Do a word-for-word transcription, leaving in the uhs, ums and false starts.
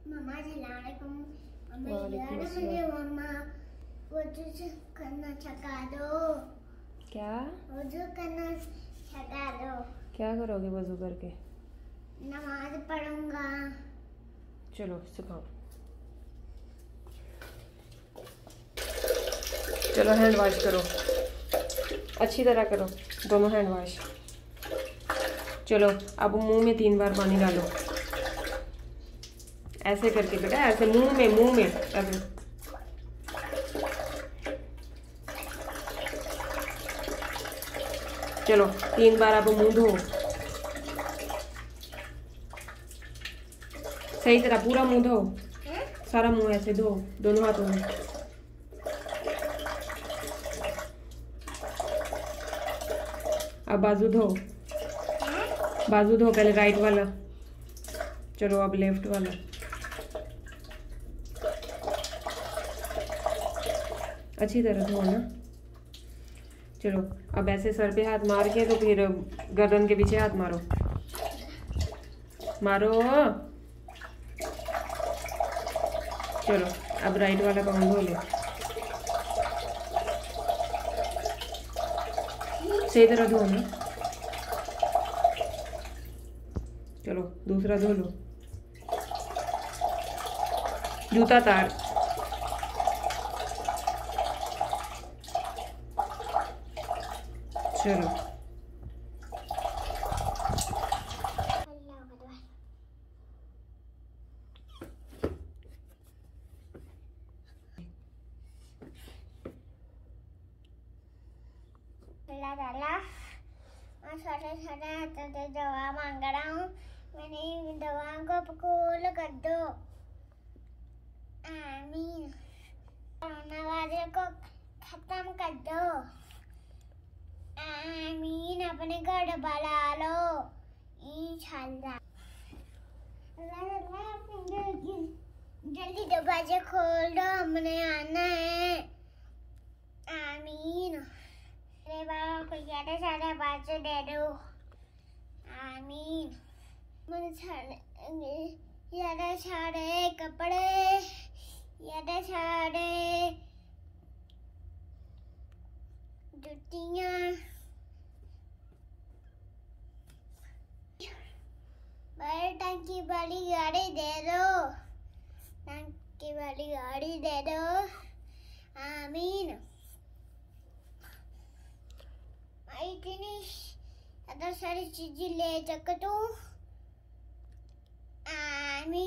मम्मा सलामकुम। मुझे मम्मा वजू करना सिखा दो। क्या वजू करना सिखा दो। क्या करोगे वजू करके? नमाज पढ़ूंगा। चलो सिखाओ। चलो हैंड वॉश करो, अच्छी तरह करो दोनों हैंड वॉश। चलो अब मुंह में तीन बार पानी डालो, ऐसे करके बेटा, ऐसे मुंह में मुंह में ऐसे। चलो तीन बार अब मुंह धो, सही तरह पूरा मुंह धो, सारा मुंह ऐसे धो दोनों हाथों में। अब बाजू धो, बाजू धो पहले राइट वाला, चलो अब लेफ्ट वाला। अच्छी तरह धो ना। चलो अब ऐसे सर पे हाथ मार के तो फिर गर्दन के पीछे हाथ मारो, मारो। चलो अब राइट वाला पाँव धो लो, सही तरह धो ना। चलो दूसरा धो लो, जूता तार। चलो मैं छोटे छोटे हाथों से दवा मांग रहा हूँ, मेरी दवा को कबूल कर दो। आमीन। कोरोना वायरस को खत्म कर दो। आमीन। अपने घर बुला लो इंशाल्लाह। जल्दी दरवाजा खोल दो, हमने आना है। आमीन। मेरे बाबा को ज़्यादा सारा बातें दे दो। आमीन। मुझे ज़्यादा सारे कपड़े, ज़्यादा सारे जुतियाँ, बड़े टंकी वाली गाड़ी दे दो, टंकी वाली गाड़ी दे दो। आमीन। मैं इतनी ज़्यादा सारी चीजें ले सकता हूँ। आमीन।